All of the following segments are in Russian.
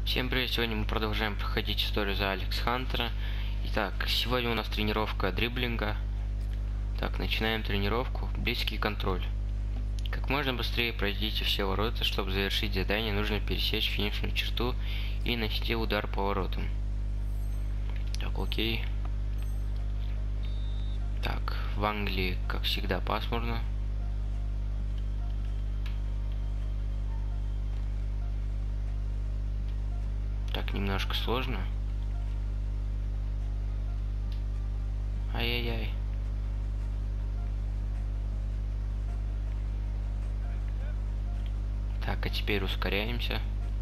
Всем привет! Сегодня мы продолжаем проходить историю за Алекс Хантера. Итак, сегодня у нас тренировка дриблинга. Так, начинаем тренировку. Близкий контроль. Как можно быстрее пройдите все ворота. Чтобы завершить задание, нужно пересечь финишную черту и нанести удар по воротам. Так, окей. Так, в Англии, как всегда, пасмурно. Так, немножко сложно. Ай-яй-яй. Так, а теперь ускоряемся.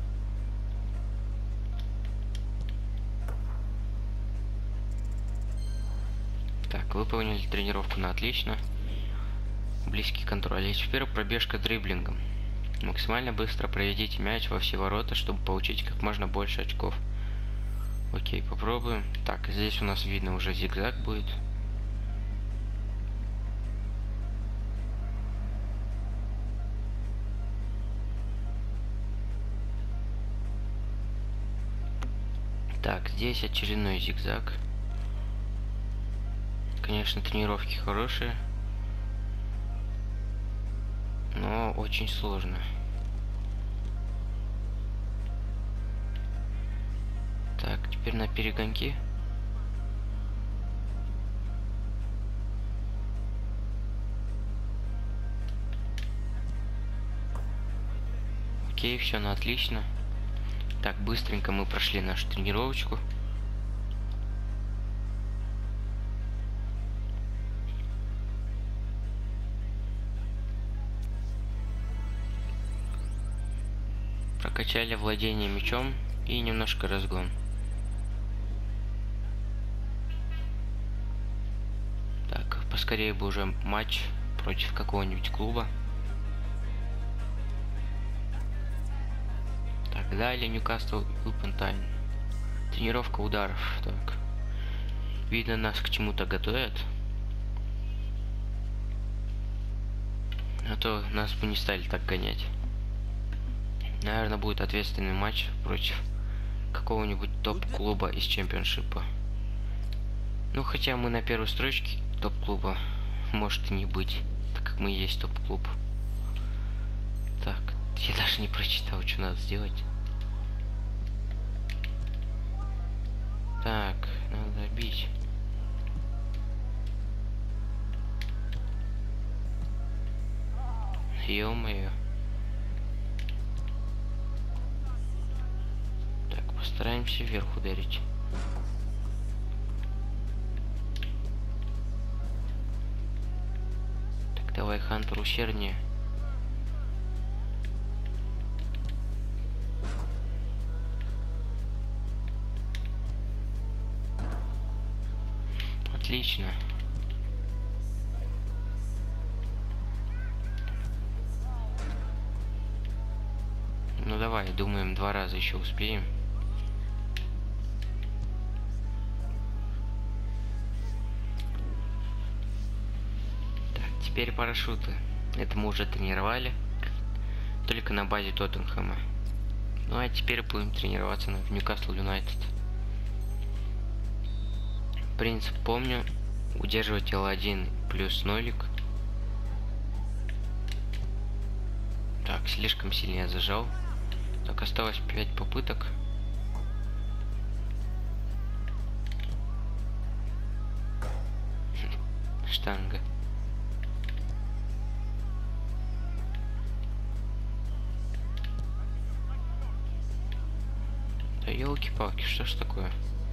Так, выполнили тренировку на отлично. Близкий контроль. И теперь пробежка дриблингом. Максимально быстро проведите мяч во все ворота, чтобы получить как можно больше очков. Окей, попробуем. Так, здесь у нас видно уже зигзаг будет. Так, здесь очередной зигзаг. Конечно, тренировки хорошие, но очень сложно. Так, теперь на перегонки. Окей, все на отлично. Так, быстренько мы прошли нашу тренировочку. Прокачали владение мячом и немножко разгон. Так, поскорее бы уже матч против какого-нибудь клуба. Так, далее Ньюкасл Upon Time. Тренировка ударов. Так. Видно, нас к чему-то готовят. А то нас бы не стали так гонять. Наверное, будет ответственный матч против какого-нибудь топ-клуба из чемпионшипа. Ну, хотя мы на первой строчке топ-клуба, может и не быть, так как мы и есть топ-клуб. Так, я даже не прочитал, что надо сделать. Так, надо бить. Ё-моё. Так, постараемся вверх ударить. Так, давай, Хантер, усерднее. Отлично. Ну давай, думаем, 2 раза еще успеем. Так, теперь парашюты. Это мы уже тренировали. Только на базе Тоттенхэма. Ну а теперь будем тренироваться в Ньюкасл Юнайтед. Принцип помню. Удерживать L1 плюс нолик. Так, слишком сильно я зажал. Так, осталось 5 попыток. Штанга. Да елки-палки, что ж такое?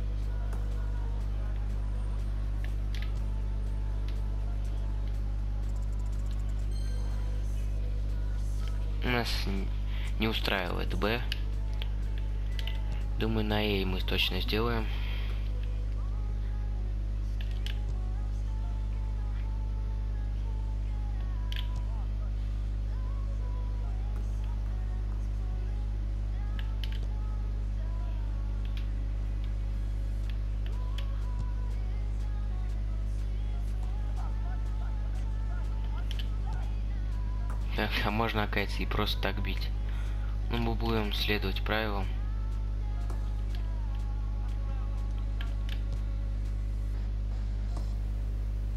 Нас не устраивает Б. Думаю, на Е мы точно сделаем. Так, а можно, оказывается, и просто так бить. Ну, мы будем следовать правилам.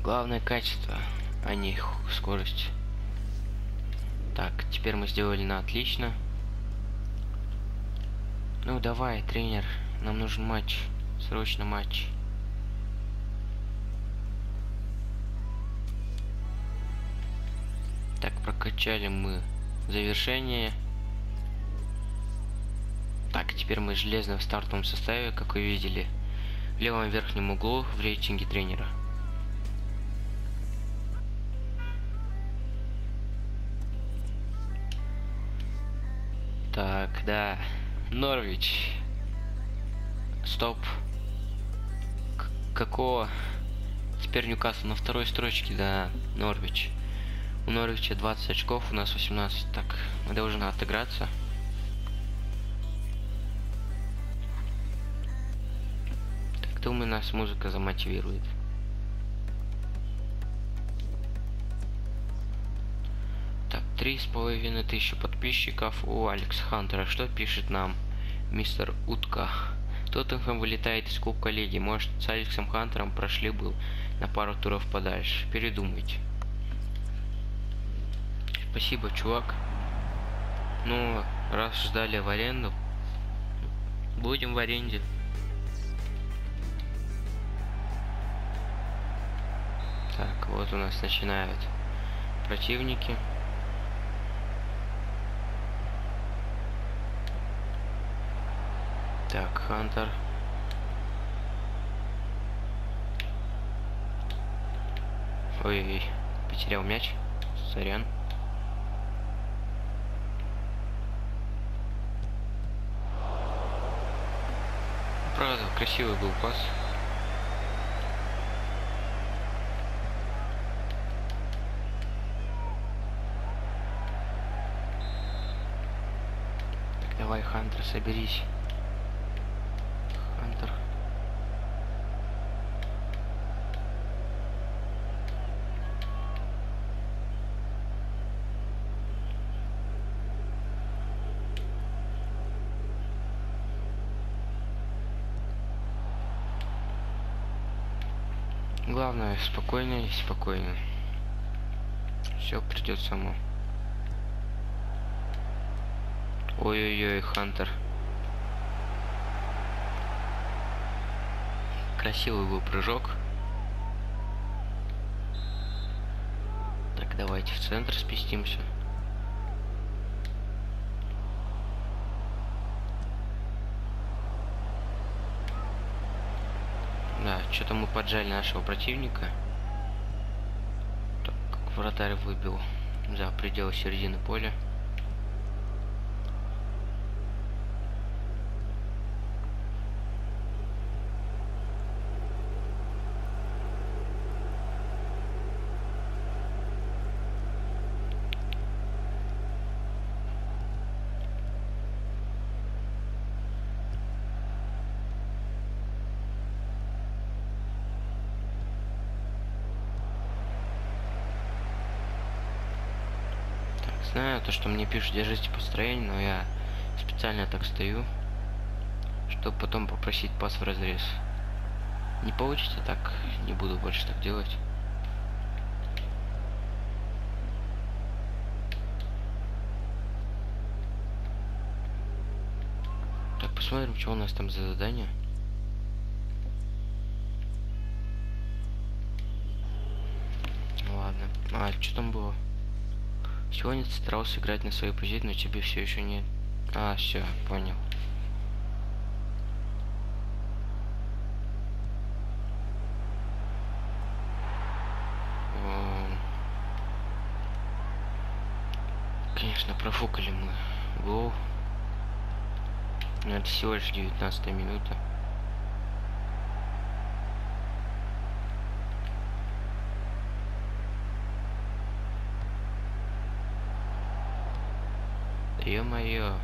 Главное качество, а не скорость. Так, теперь мы сделали на отлично. Ну давай, тренер, нам нужен матч. Срочно матч. Так, прокачали мы завершение. Так, теперь мы железно в стартовом составе, как вы видели, в левом верхнем углу в рейтинге тренера. Так, да. Норвич. Стоп. Какого? Теперь Ньюкасл на второй строчке, да, Норвич. У Норвича 20 очков, у нас 18. Так, мы должны отыграться. Так, думаю, нас музыка замотивирует. Так, 3500 подписчиков у Алекс Хантера. Что пишет нам мистер Утка? Тоттенхэм вылетает из Кубка Лиги. Может, с Алексом Хантером прошли бы на пару туров подальше. Передумайте. Спасибо, чувак. Ну, раз ждали в аренду, будем в аренде. Так, вот у нас начинают противники. Так, Хантер. Ой, потерял мяч. Сорян. Правда, красивый был пас. Так, давай, Хантер, соберись. Хантер. Главное, спокойно и спокойно. Все придет само. Ой-ой-ой, Хантер. Красивый был прыжок. Так, давайте в центр спустимся. Да, что-то мы поджали нашего противника. Так, вратарь выбил за пределы середины поля. Знаю, то, что мне пишут, держите построение, но я специально так стою, чтобы потом попросить пас в разрез. Не получится, так не буду больше так делать. Так, посмотрим, что у нас там за задание. Ладно. А, что там было? Сегодня ты старался играть на свою позицию, но тебе все еще не... А, все, понял. Конечно, профукали мы гол. Но это всего лишь 19-я минута. Ё-моё.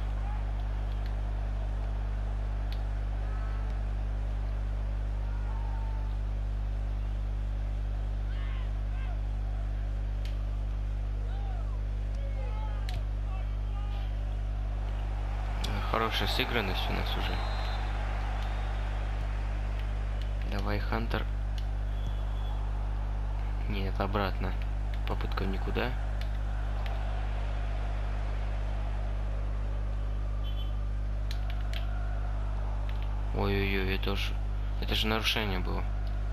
Хорошая сыгранность у нас уже. Давай, Хантер. Нет, обратно. Попытка в никуда. Ой-ой-ой, это же нарушение было.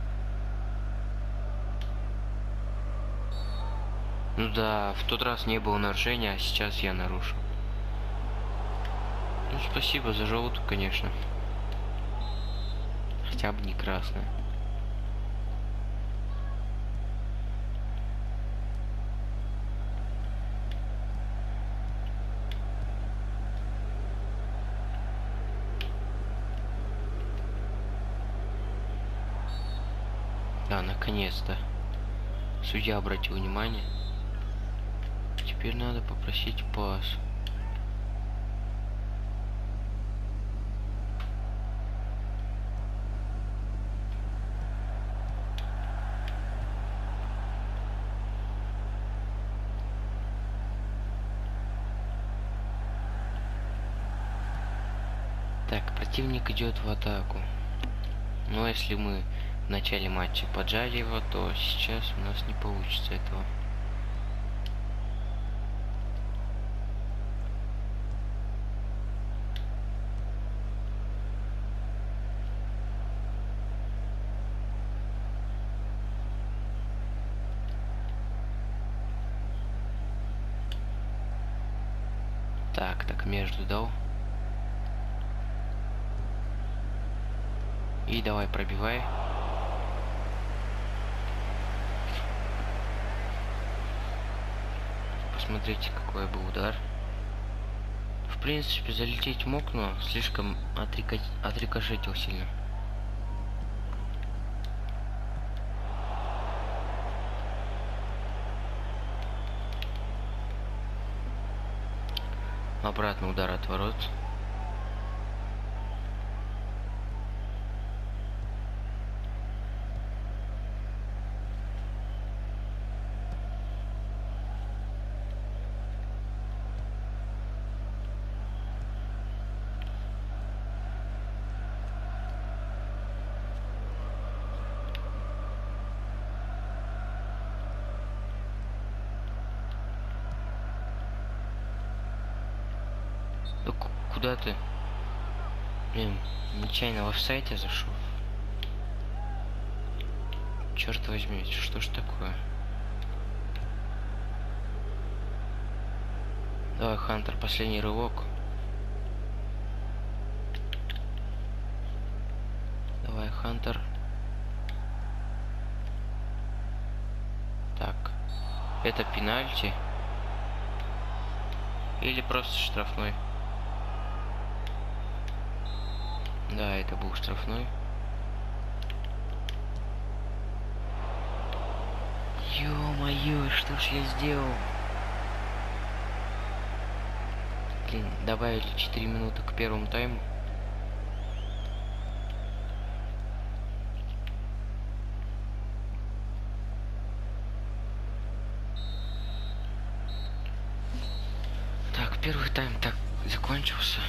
Ну да, в тот раз не было нарушения, а сейчас я нарушил. Ну, спасибо за желтую, конечно. Хотя бы не красная. Да, наконец-то. Судья обратил внимание. Теперь надо попросить пас. Так, противник идет в атаку. Но если мы в начале матча поджали его, то сейчас у нас не получится этого. Так, между дал. И давай пробивай. Посмотрите, какой был удар. В принципе, залететь мог, но слишком отрикошетил сильно. Обратно удар от ворот. Да куда ты? Блин, нечаянно в офсайд я зашел. Черт возьми, что ж такое? Давай, Хантер, последний рывок. Давай, Хантер. Так. Это пенальти. Или просто штрафной. Да, это был штрафной. Ё-моё, что ж я сделал? Блин, добавили 4 минуты к первому тайму. Так, первый тайм так закончился.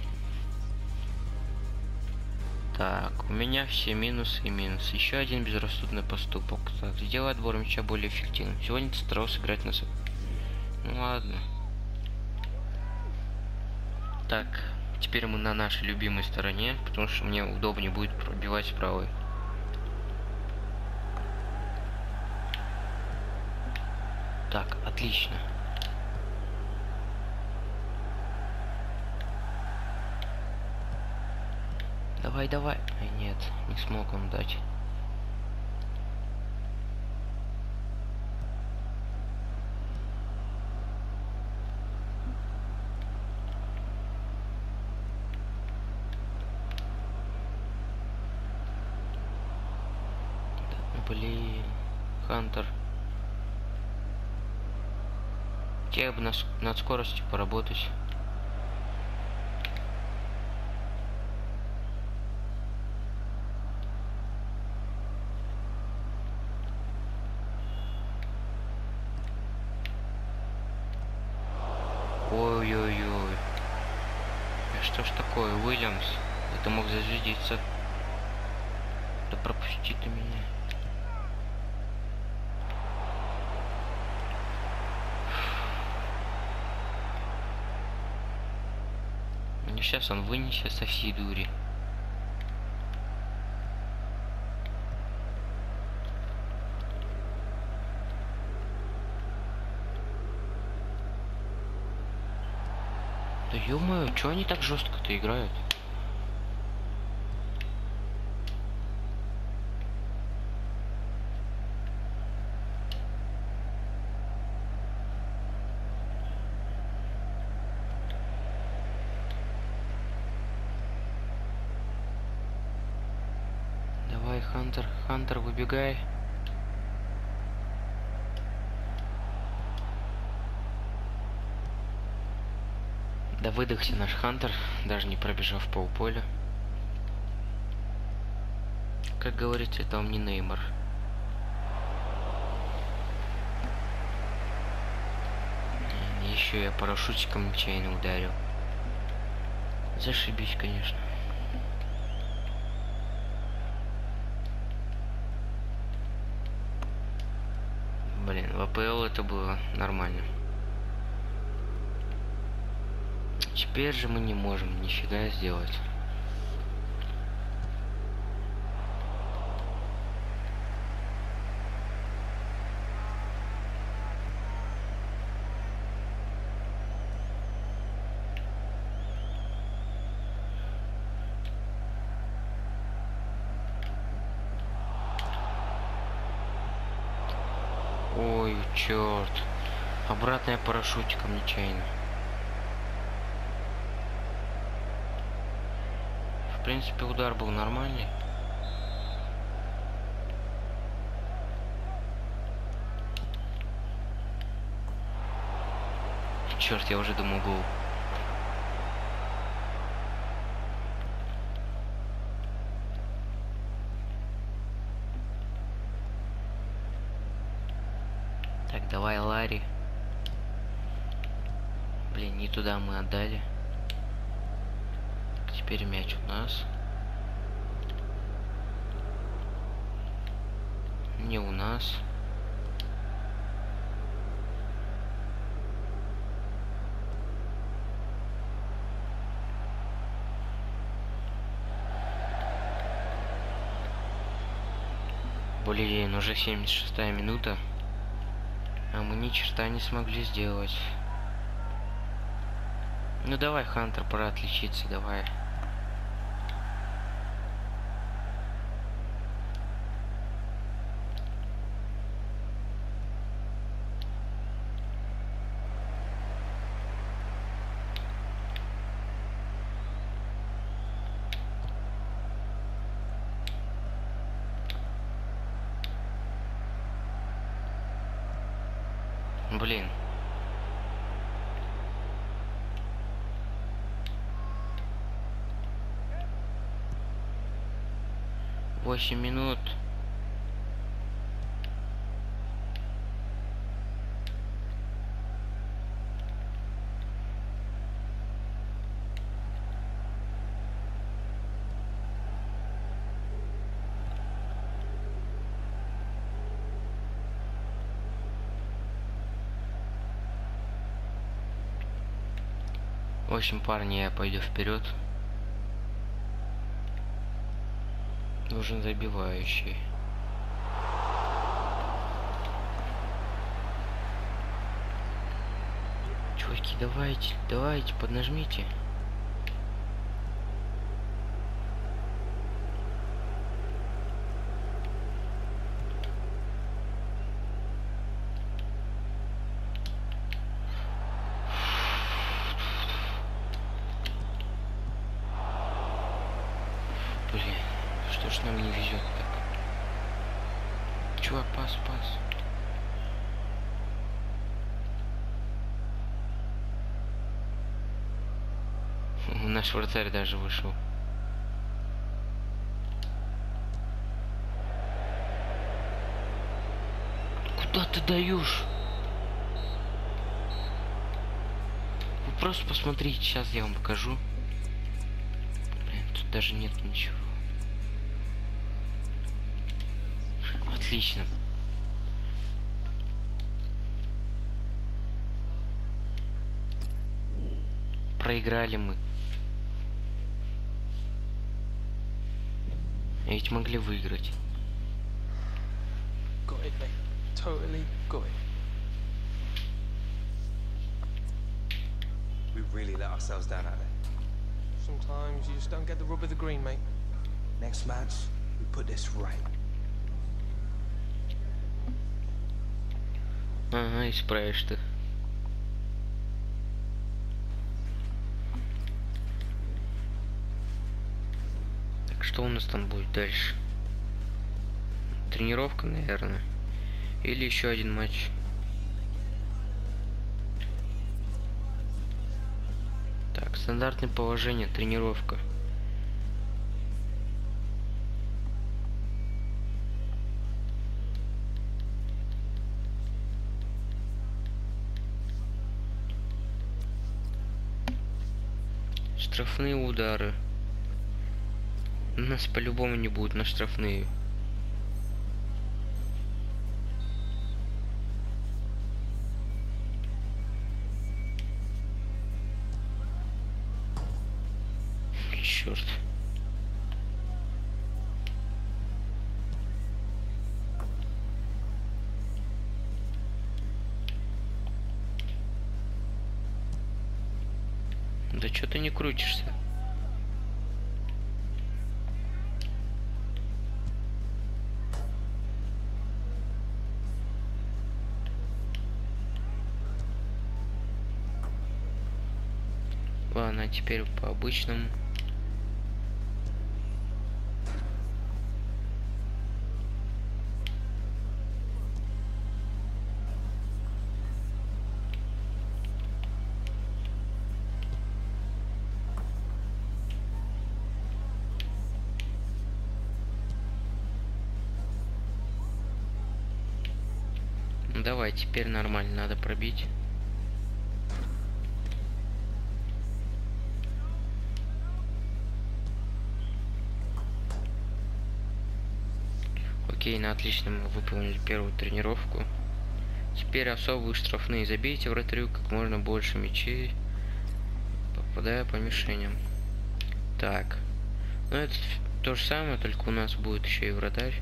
Так, у меня все минусы и минусы. Еще один безрассудный поступок. Так, сделай отбор мяча более эффективным. Сегодня ты старался играть на... Ну ладно. Так, теперь мы на нашей любимой стороне, потому что мне удобнее будет пробивать с правой. Так, отлично. Давай, давай. Ай, нет, не смог он дать. Блин, Хантер. Тебе бы над скоростью поработать. Ой-ой-ой. Что ж такое, Уильямс? Это мог зажидиться. Да пропусти ты меня. сейчас он вынесет со всей дури. Да ё-моё, чё они так жестко-то играют? Давай, Хантер, Хантер, выбегай. Да выдохся наш Хантер, даже не пробежав полполя. Как говорится, это он не Неймар. Еще я парашютиком нечаянно ударил. Зашибись, конечно. Блин, в АПЛ это было нормально. Теперь же мы не можем нифига сделать. Ой, черт. Обратно я парашютиком нечаянно. В принципе, удар был нормальный. Черт, я уже думал гол. Так, давай, Ларри. Блин, не туда мы отдали. Теперь мяч у нас. Не у нас. Блин, уже 76-я минута. А мы ни черта не смогли сделать. Ну давай, Хантер, пора отличиться, давай. Блин. Восемь минут. В общем, парни, я пойду вперед. Нужен забивающий. Чуваки, давайте, давайте, поднажмите. Блин, что ж нам не везет так? Чувак, пас. Наш вратарь даже вышел. Куда ты даешь? Вы просто посмотрите, сейчас я вам покажу. Блин, тут даже нет ничего. Отлично. Проиграли мы. Ведь могли выиграть. Got it, mate. Totally got it. We really let ourselves down out there. Sometimes you just don't get the rub of the green, mate. Next match, we put this right. Ага, исправишь ты. Так, что у нас там будет дальше? Тренировка, наверное. Или еще один матч. Так, стандартное положение, тренировка. Штрафные удары. У нас по-любому не будет на штрафные. Черт. Да что ты не крутишься? Ладно, а теперь по обычному. Давай, теперь нормально, надо пробить. Окей, на отлично мы выполнили первую тренировку. Теперь особые штрафные. Забейте вратарю как можно больше мячей, попадая по мишеням. Так, ну это то же самое, только у нас будет еще и вратарь.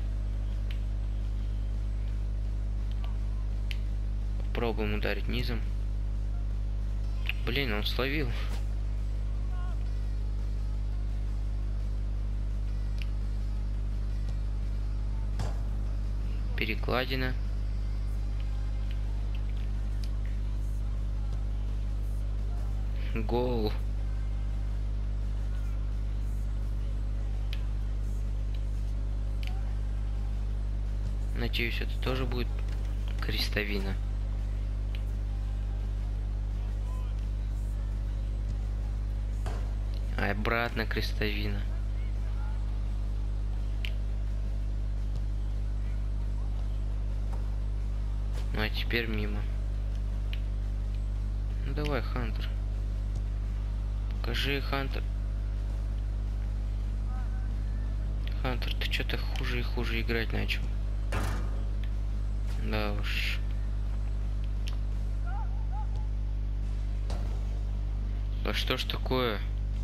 Попробуем ударить низом. Блин, он словил. Перекладина. Гол. Надеюсь, это тоже будет крестовина. А обратно крестовина. Ну а теперь мимо. Ну давай, Хантер. Покажи, Хантер. Хантер, ты что-то хуже и хуже играть начал. Да уж. Да что ж такое?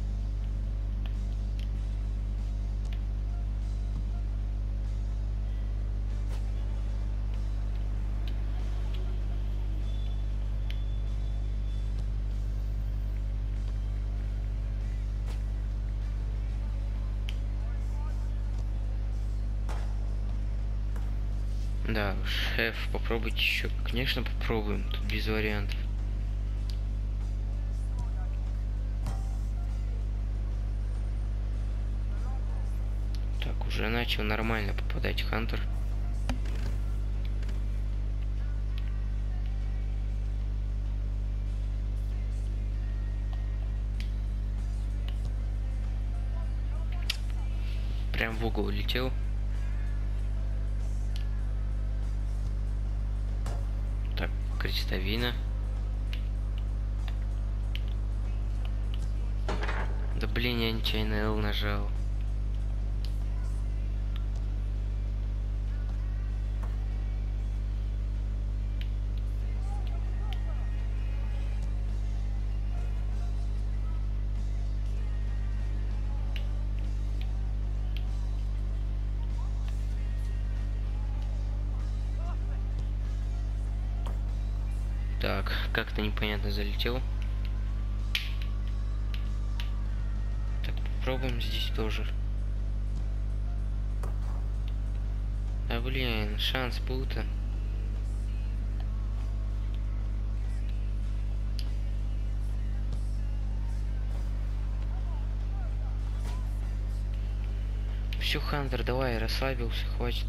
Да уж, шеф, попробуйте еще. Конечно, попробуем. Тут без вариантов. Так, уже начал нормально попадать Хантер. Прям в угол улетел. Так, крестовина. Да блин, я нечаянно L нажал. Так, как-то непонятно залетел. Так, попробуем здесь тоже. А блин, шанс был-то. Все, Хантер, давай, расслабился, хватит.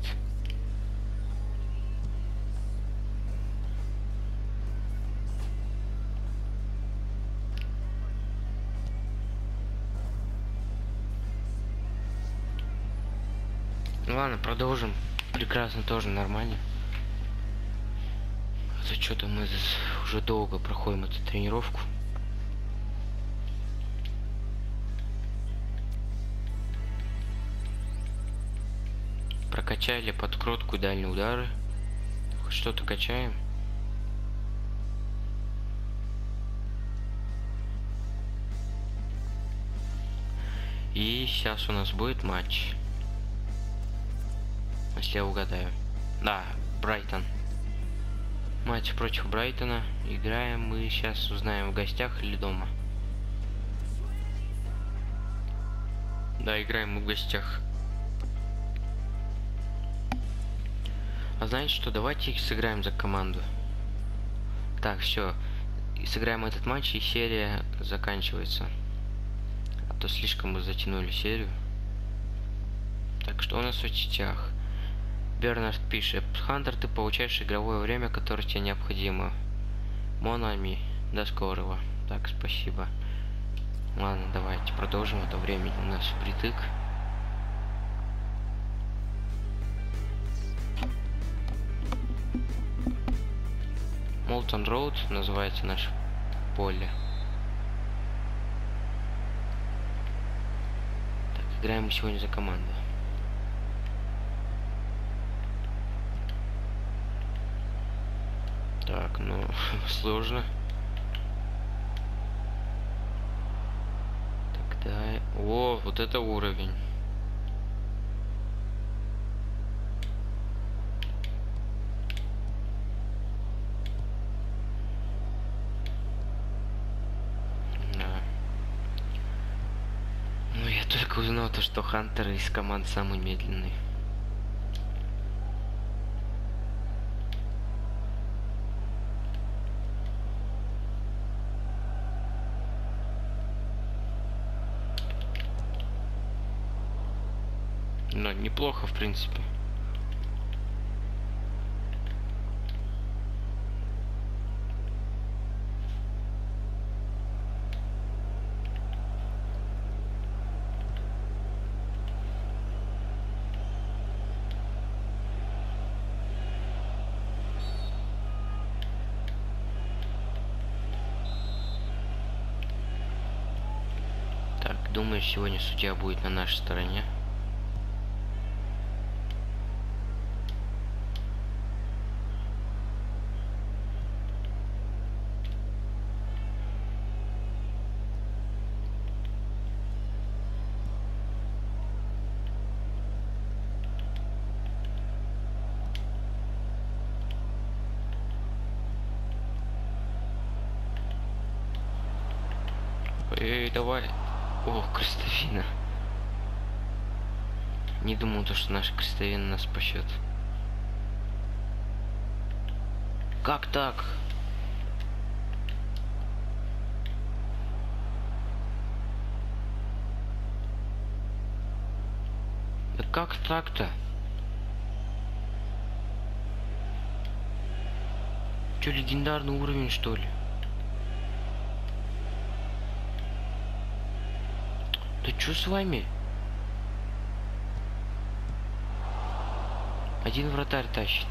Ладно, продолжим. Прекрасно, тоже нормально. А то что-то мы здесь уже долго проходим эту тренировку. Прокачали подкрутку и дальние удары. Хоть что-то качаем. И сейчас у нас будет матч. Если я угадаю. Да, Брайтон. Матч против Брайтона. Играем мы сейчас, узнаем, в гостях или дома. Да, играем мы в гостях. А знаете что, давайте их сыграем за команду. Так, все. Сыграем этот матч, и серия заканчивается. А то слишком мы затянули серию. Так, что у нас в соцсетях? Бернард пишет: Хантер, ты получаешь игровое время, которое тебе необходимо. Монами, до скорого. Так, спасибо. Ладно, давайте продолжим, а то времени у нас впритык. Молтон Роуд называется наше поле. Так, играем мы сегодня за команду. Так, ну, сложно. Тогда... О, вот это уровень. Только узнал то, что Хантер из команд самый медленный. Но неплохо, в принципе. Думаю, сегодня судья будет на нашей стороне. Эй, давай. О, крестовина. Не думал, то, что наша крестовина нас спасет. Как так? Да как так-то? Че, легендарный уровень, что ли? Да что с вами? Один вратарь тащит.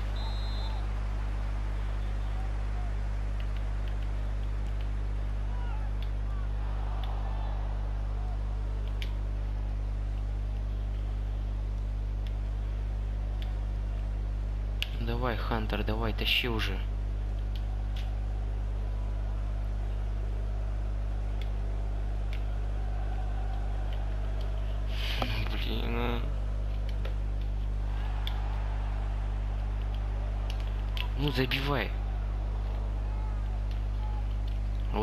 Давай, Хантер, давай, тащи уже. Блин. Ну, забивай.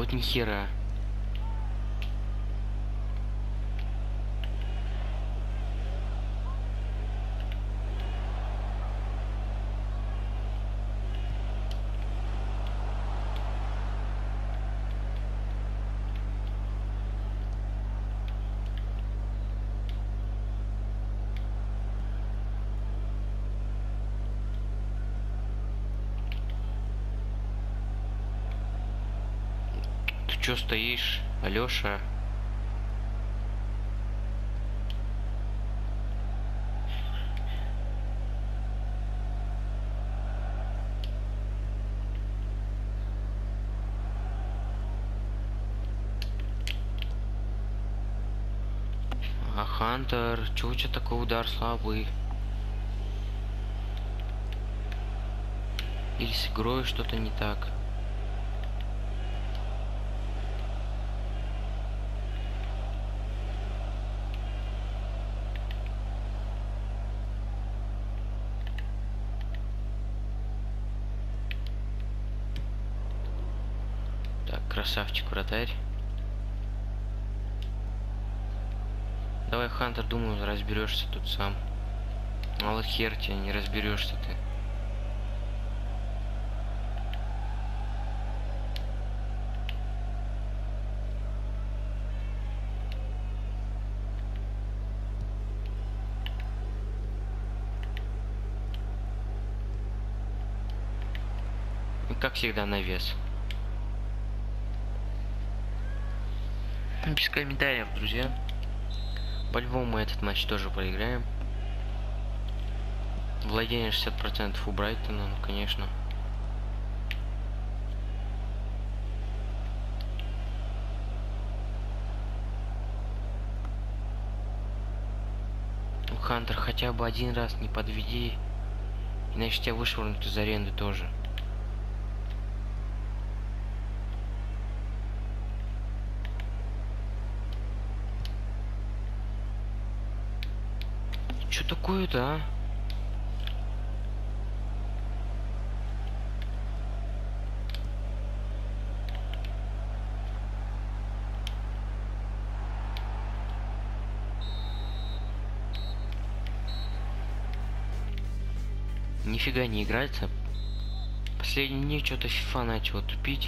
вот ни хера. Ты чё стоишь, Алёша? А Хантер, чё у тебя такой удар слабый? Или с игрой что-то не так? Так, красавчик вратарь. Давай, Хантер, думаю, разберешься тут сам. А вот хер тебе, не разберешься ты. И как всегда навес. Без комментариев, друзья. По-любому мы этот матч тоже проиграем. Владение 60% у Брайтона, ну конечно. Ну, Хантер, хотя бы один раз не подведи, иначе тебя вышвырнут из аренды тоже. Что такое-то, а? Нифига не играется. Последние дни что-то FIFA начала тупить.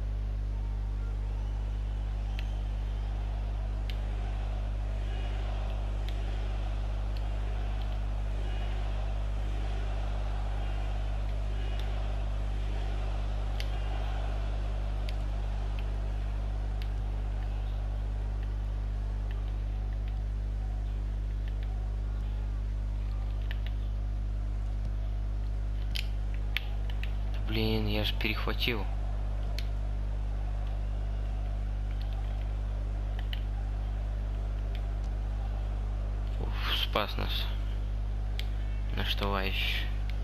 Блин, я же перехватил. Уф, спас нас. Наш товарищ.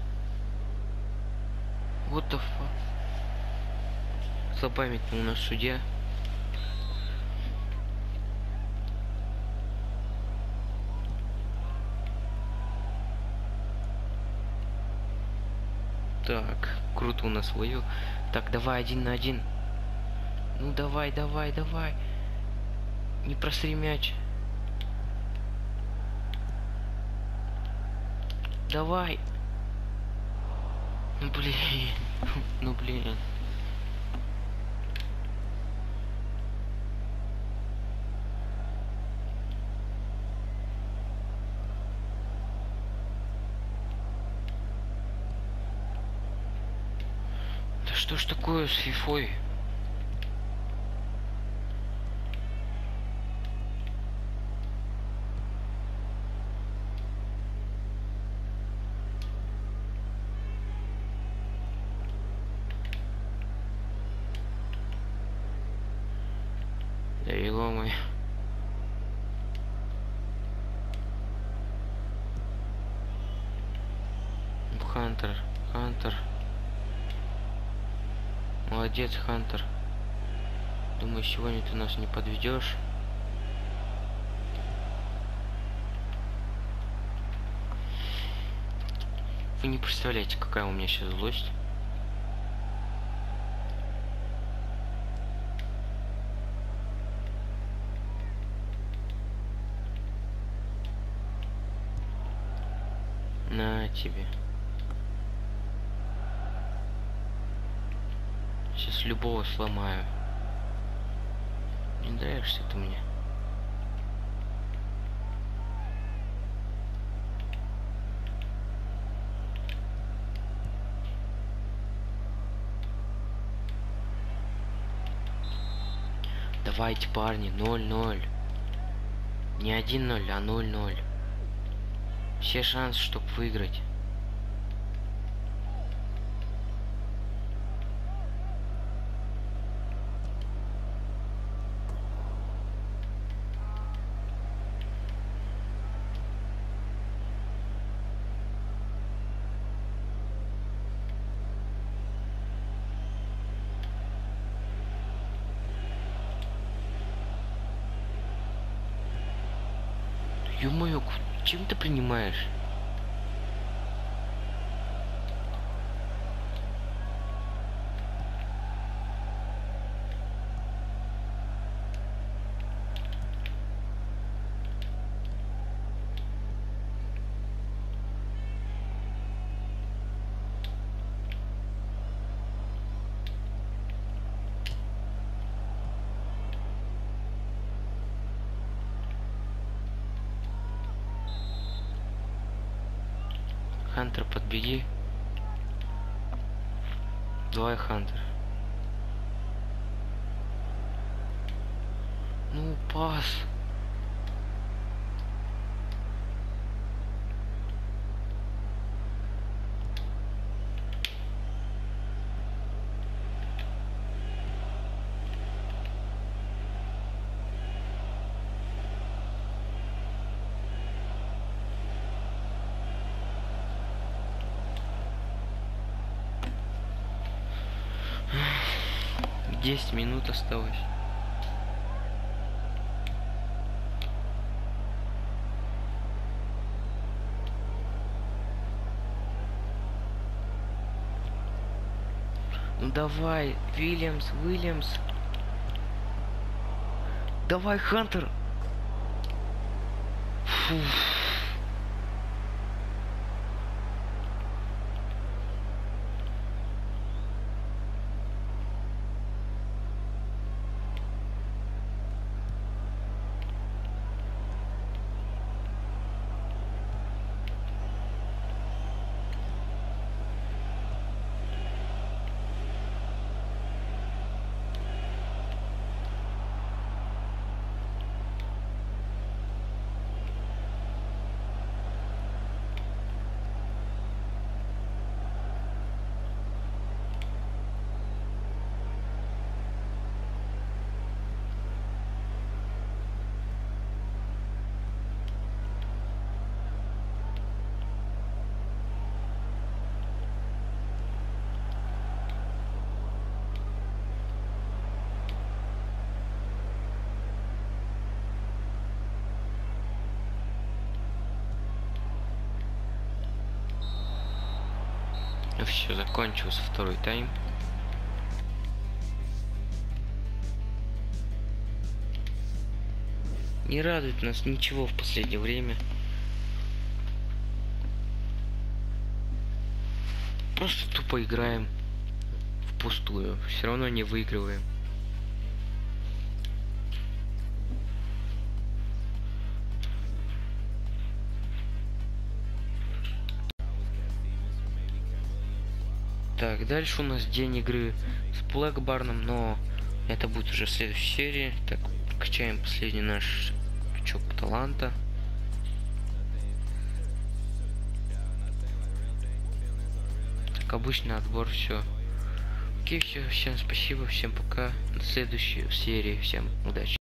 What the fuck? Злопамятный у нас судья. Так, круто у нас вывел. Так, давай 1 на 1. Ну давай, давай, давай. Не просри мяч. Давай. Ну блин. Ну блин. Да что ж такое с фифой? Да еломой. Хантер, Хантер. Молодец, Хантер. Думаю, сегодня ты нас не подведешь. Вы не представляете, какая у меня сейчас злость. На тебе. Сейчас любого сломаю. Не нравишься ты мне. Давайте, парни, 0-0. Не 1-0, а 0-0. Все шансы, чтобы выиграть. Ё-моё, чем ты принимаешь? Хантер, подбеги. Давай, Хантер. Ну, пас. Десять минут осталось. Ну давай, Уильямс. Давай, Хантер. Фу. Все, закончился второй тайм. Не радует нас ничего в последнее время. Просто тупо играем впустую. Все равно не выигрываем. Так, дальше у нас день игры с Блэкбарном, но это будет уже в следующей серии. Так, качаем последний наш крючок таланта. Так, обычный отбор, все. Окей, все, всем спасибо, всем пока. До следующей серии, всем удачи.